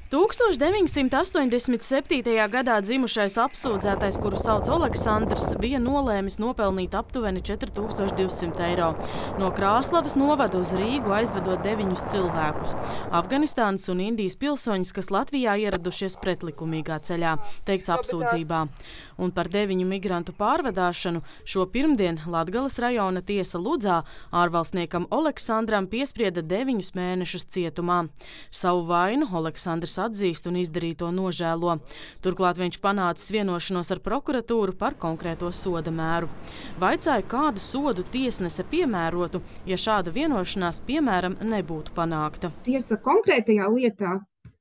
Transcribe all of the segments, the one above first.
1987. gadā dzimušais apsūdzētais, kuru sauc Oleksandrs, bija nolēmis nopelnīt aptuveni 4200 eiro. No Krāslavas novada uz Rīgu aizvedot 9 cilvēkus – Afganistānas un Indijas pilsoņus, kas Latvijā ieradušies pretlikumīgā ceļā, teikts apsūdzībā. Un par 9 migrantu pārvadāšanu šo pirmdien Latgales rajona tiesa Ludzā ārvalstniekam Oleksandram piesprieda 9 mēnešus cietumā. Savu vainu Oleksandrs atzīst un izdarīto nožēlo. Turklāt viņš panācis vienošanos ar prokuratūru par konkrēto soda mēru. Vaicāja, kādu sodu tiesnese piemērotu, ja šāda vienošanās, piemēram, nebūtu panākta. Tiesa konkrētajā lietā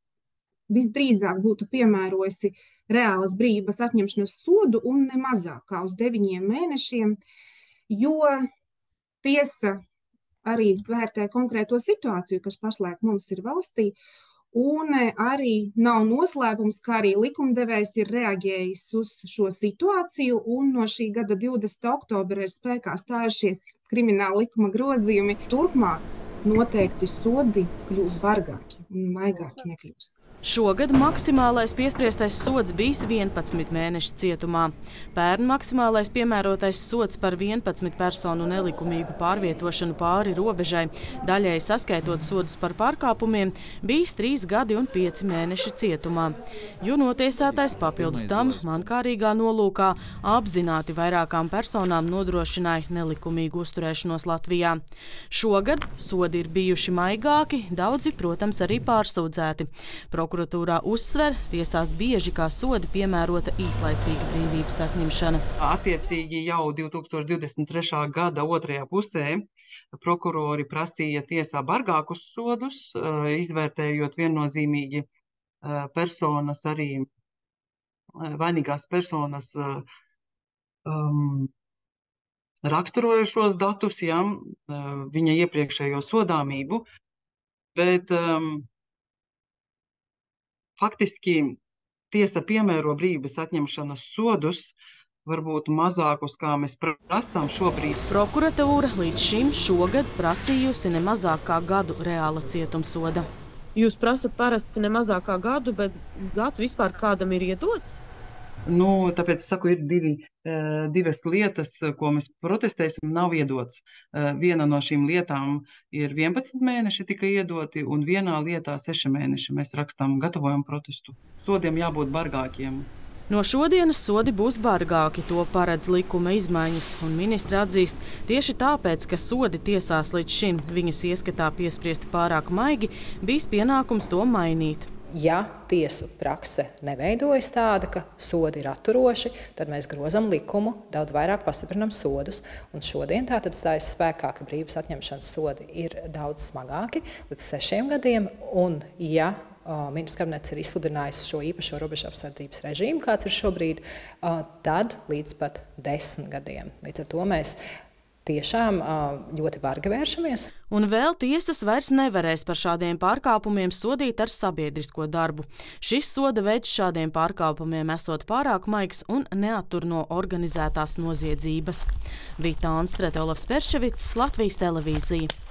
visdrīzāk būtu piemērojusi reālas brīvības atņemšanas sodu un ne mazāk kā uz 9 mēnešiem, jo tiesa arī vērtē konkrēto situāciju, kas pašlaik mums ir valstī, un arī nav noslēpums, ka arī likumdevējs ir reaģējis uz šo situāciju, un no šī gada 20. oktobra ir spēkā stājušies krimināla likuma grozījumi. Turpmāk noteikti sodi kļūs bargāki un maigāki nekļūs. Šogad maksimālais piespriestais sods bijis 11 mēneši cietumā. Pērn maksimālais piemērotais sods par 11 personu nelikumīgu pārvietošanu pāri robežai, daļēji saskaitot sodus par pārkāpumiem, bijis 3 gadi un 5 mēneši cietumā. Jo notiesātais papildus tam mankārīgā nolūkā apzināti vairākām personām nodrošināja nelikumīgu uzturēšanos Latvijā. Šogad sodi ir bijuši maigāki, daudzi, protams, arī pārsūdzēti. Prokuratūrā uzsver, tiesās bieži kā sodi piemērota īslaicīga brīvības atņemšana. Attiecīgi jau 2023. gada otrajā pusē prokurori prasīja tiesā bargākus sodus, izvērtējot viennozīmīgi personas, arī vainīgās personas raksturojušos datus, viņa iepriekšējo sodāmību, bet faktiski tiesa piemēro brīvības atņemšanas sodus, varbūt mazākus, kā mēs prasām šobrīd. Prokuratūra līdz šim šogad prasījusi ne mazāk kā gadu reāla cietumsoda. Jūs prasat parasti ne mazāk kā gadu, bet gads vispār kādam ir iedots? Tāpēc es saku, ir divas lietas, ko mēs protestēsim, nav iedots. Viena no šīm lietām ir 11 mēneši tika iedoti, un vienā lietā 6 mēneši. Mēs rakstām, gatavojam protestu. Sodiem jābūt bargākiem. No šodienas sodi būs bargāki, to paredz likuma izmaiņas, un ministra atzīst tieši tāpēc, ka sodi tiesās līdz šim viņas ieskatā piespriesti pārāk maigi, bijis pienākums to mainīt. Ja tiesu prakse neveidojas tāda, ka sodi ir atturoši, tad mēs grozam likumu, daudz vairāk pastiprinam sodus. Un šodien tātad stājas spēkā, ka brīvības atņemšanas sodi ir daudz smagāki, līdz 6 gadiem. Un ja ministrs kabinets ir izsludinājis šo īpašo robežapsardzības režīmu, kāds ir šobrīd, tad līdz pat 10 gadiem. Līdz ar to mēs tiešām ļoti bargi vēršamies. Un vēl tiesas vairs nevarēs par šādiem pārkāpumiem sodīt ar sabiedrisko darbu. Šis soda veids šādiem pārkāpumiem esot pārāk maigs un neattur no organizētās noziedzības. Vita Anstrete, Olafs Perševits, Latvijas televīzija.